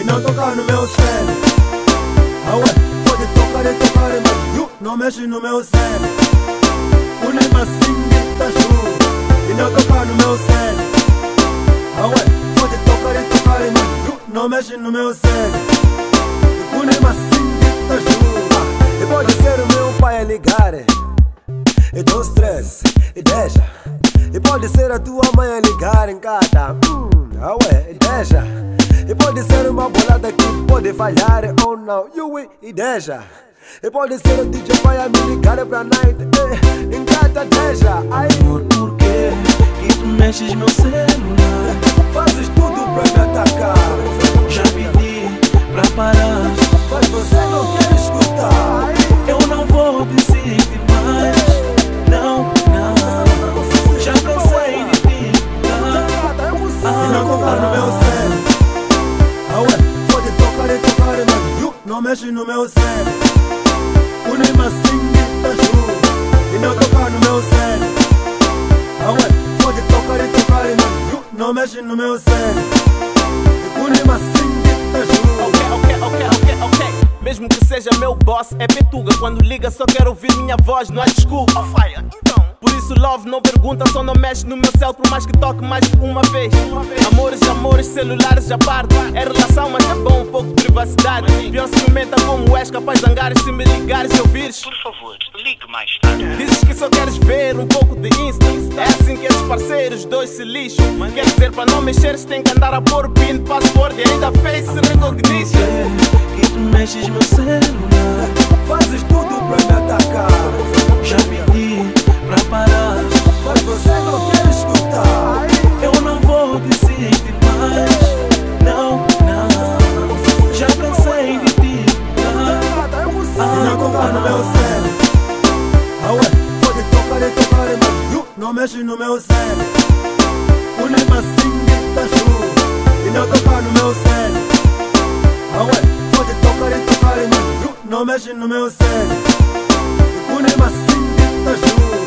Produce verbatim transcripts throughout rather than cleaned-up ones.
não tocar no meu cérebro. Ah ué, pode tocar e tocar, mas you não mexe no meu cérebro. Unima assim tá chuva e não tocar no meu cérebro. Ah ué, pode tocar e tocar, mas you não mexe no meu cérebro. Unima assim tá chuva. E pode ser o meu pai a ligar, e dou stress, e deixa. E pode ser a tua mãe a ligar em casa, hum, ah ué, e deixa. E pode ser uma bolada que pode falhar ou não, you e deixa. E pode ser o D J vai a me ligar pra night, eh, em casa deixa. Ai, amor, por quê que tu mexes meu celular? Fazes tudo pra me atacar. Já pedi pra parar, mas você não quer escutar. Eu não vou desistir mais, não, não. Já cansei de te ligar. E não tocar no meu cérebro. Ah ué, pode tocar e tocar, mas you não mexe no meu cérebro. Unima assim tá chuva e não tocar no meu cérebro. Ah ué, pode tocar e tocar, mas you não mexe no meu cérebro. Unima assim tá chuva. Ok, ok, ok, ok, ok. Mesmo que seja meu boss, é petuga. Quando liga só quero ouvir minha voz, não há desculpa. Oh, fire, então. Por isso love não pergunta, só não mexe no meu céu. Por mais que toque mais de uma vez. Amores, amores, celulares já parto. É relação, mas é bom um pouco de privacidade. Pior se me menta como és, capaz de zangares se me ligares e ouvires. Por favor, ligue mais tarde. Dizes que só queres ver um pouco de Insta. É assim que esses parceiros dois se lixam. Quer dizer, para não mexeres tem que andar a pôr o pin, password e ainda face recognition. Que tu mexes meu celular, fazes tudo pra me atacar. Já pedi pra parar, mas você não quer escutar. Eu não vou desistir mais, não, não. Já cansei de te ligar. E não tocar no meu cérebro. Ah ué, pode tocar e tocar, mas you não mexe no meu cérebro. Unima assim tá chuva e não tocar no meu cérebro. Ah ué, pode tocar e tocar, mas you não mexe no meu cérebro. Unima assim tá chuva.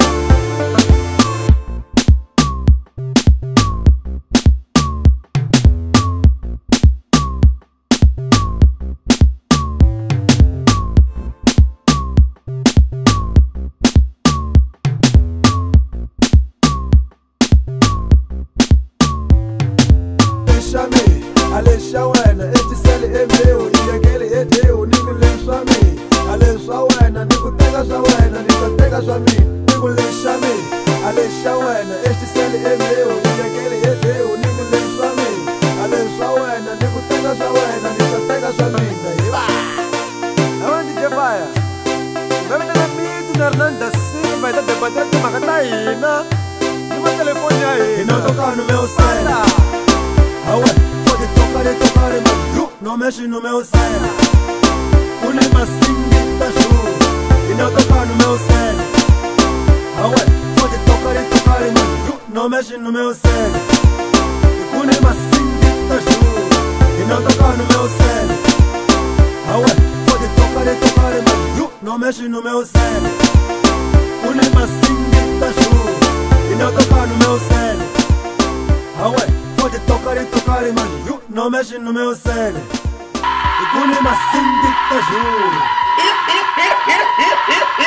Deixa-me, Alexa Wena, este cele é meu e aquele é teu. Nigo deixa-me, Alexa Wena, nigo pega sua Wena, nigo pega sua mim. Nigo deixa-me, Alexa Wena, este cele é meu e aquele é teu. Nigo deixa-me, Alexa Wena, nigo pega sua Wena, nigo pega sua mim. Aonde que vai? Vai me dar amigo na Hernanda Silva, vai dar debater com uma Catarina. E meu telefone aí, e não tocar no meu cérebro. Ah ué, pode tocar e tocar, mas you não mexe no meu cérebro. Unima assim tá chuva e não tocar no meu cérebro. Ah ué, pode tocar e tocar, mas you não mexe no meu cérebro. Unima assim tá chuva e não tocar no meu cérebro. Ah ué, pode tocar e tocar, mas you não mexe no meu cérebro. Unima assim tá chuva e não tocar no meu cérebro. Ah ué, pode tocar e tocar, mas you não mexe no meu cérebro. E com uma assim de